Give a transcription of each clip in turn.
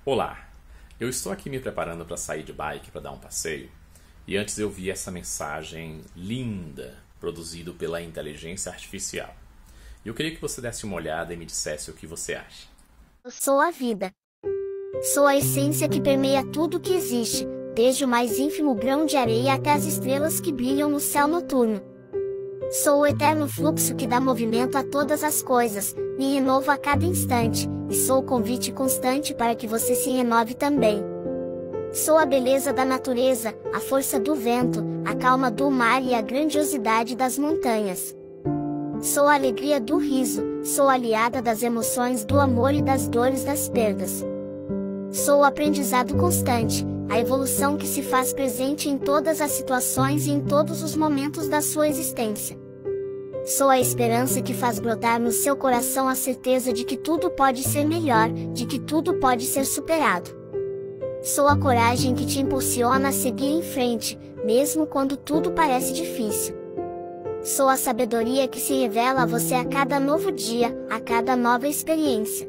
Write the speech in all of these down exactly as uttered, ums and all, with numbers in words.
Olá, eu estou aqui me preparando para sair de bike para dar um passeio e antes eu vi essa mensagem linda produzida pela inteligência artificial. Eu queria que você desse uma olhada e me dissesse o que você acha. Eu sou a vida. Sou a essência que permeia tudo que existe, desde o mais ínfimo grão de areia até as estrelas que brilham no céu noturno. Sou o eterno fluxo que dá movimento a todas as coisas, me renovo a cada instante, e sou o convite constante para que você se renove também. Sou a beleza da natureza, a força do vento, a calma do mar e a grandiosidade das montanhas. Sou a alegria do riso, sou a aliada das emoções do amor e das dores das perdas. Sou o aprendizado constante, a evolução que se faz presente em todas as situações e em todos os momentos da sua existência. Sou a esperança que faz brotar no seu coração a certeza de que tudo pode ser melhor, de que tudo pode ser superado. Sou a coragem que te impulsiona a seguir em frente, mesmo quando tudo parece difícil. Sou a sabedoria que se revela a você a cada novo dia, a cada nova experiência.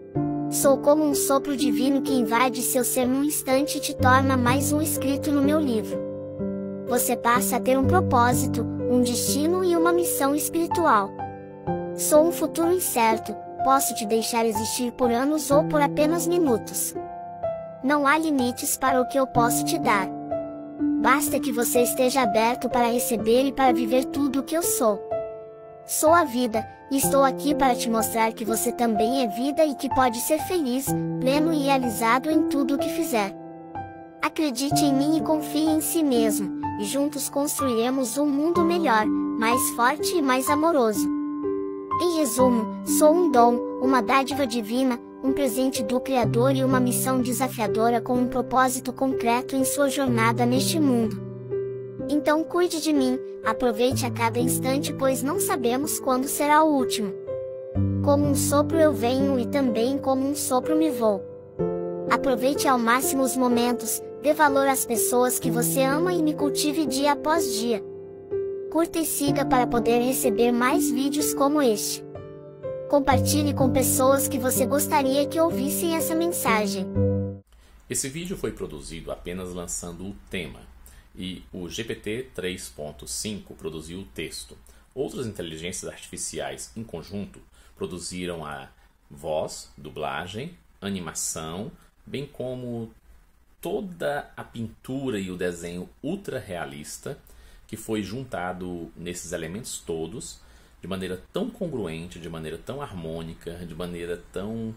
Sou como um sopro divino que invade seu ser num instante e te torna mais um escrito no meu livro. Você passa a ter um propósito, um destino e uma missão espiritual. Sou um futuro incerto, posso te deixar existir por anos ou por apenas minutos. Não há limites para o que eu posso te dar. Basta que você esteja aberto para receber e para viver tudo o que eu sou. Sou a vida, e estou aqui para te mostrar que você também é vida e que pode ser feliz, pleno e realizado em tudo o que fizer. Acredite em mim e confie em si mesmo, e juntos construiremos um mundo melhor, mais forte e mais amoroso. Em resumo, sou um dom, uma dádiva divina, um presente do Criador e uma missão desafiadora com um propósito concreto em sua jornada neste mundo. Então cuide de mim, aproveite a cada instante pois não sabemos quando será o último. Como um sopro eu venho e também como um sopro me vou. Aproveite ao máximo os momentos, dê valor às pessoas que você ama e me cultive dia após dia. Curta e siga para poder receber mais vídeos como este. Compartilhe com pessoas que você gostaria que ouvissem essa mensagem. Esse vídeo foi produzido apenas lançando o tema e o G P T três ponto cinco produziu o texto. Outras inteligências artificiais em conjunto produziram a voz, dublagem, animação, bem como toda a pintura e o desenho ultra realista que foi juntado nesses elementos todos de maneira tão congruente, de maneira tão harmônica, de maneira tão,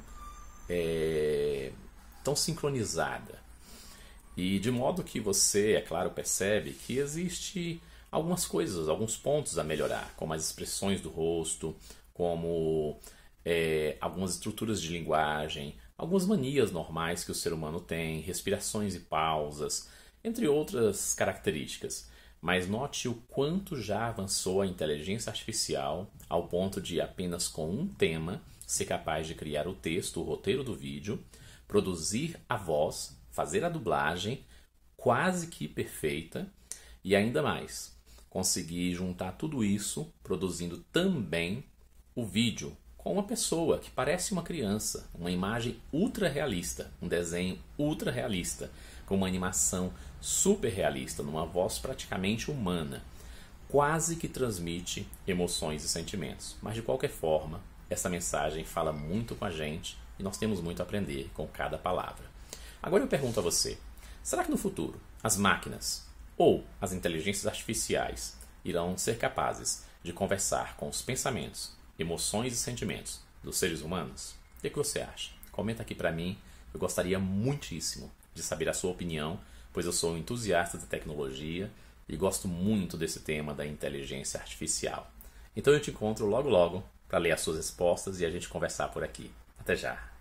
é, tão sincronizada. E de modo que você, é claro, percebe que existe algumas coisas, alguns pontos a melhorar, como as expressões do rosto, como é, algumas estruturas de linguagem, algumas manias normais que o ser humano tem, respirações e pausas, entre outras características. Mas note o quanto já avançou a inteligência artificial ao ponto de apenas com um tema ser capaz de criar o texto, o roteiro do vídeo, produzir a voz, fazer a dublagem quase que perfeita e ainda mais, conseguir juntar tudo isso produzindo também o vídeo com uma pessoa que parece uma criança, uma imagem ultra realista, um desenho ultra realista, com uma animação super realista, numa voz praticamente humana, quase que transmite emoções e sentimentos. Mas de qualquer forma, essa mensagem fala muito com a gente e nós temos muito a aprender com cada palavra. Agora eu pergunto a você, será que no futuro as máquinas ou as inteligências artificiais irão ser capazes de conversar com os pensamentos, emoções e sentimentos dos seres humanos? O que, é que você acha? Comenta aqui pra mim, eu gostaria muitíssimo de saber a sua opinião, pois eu sou um entusiasta da tecnologia e gosto muito desse tema da inteligência artificial. Então eu te encontro logo logo para ler as suas respostas e a gente conversar por aqui. Até já!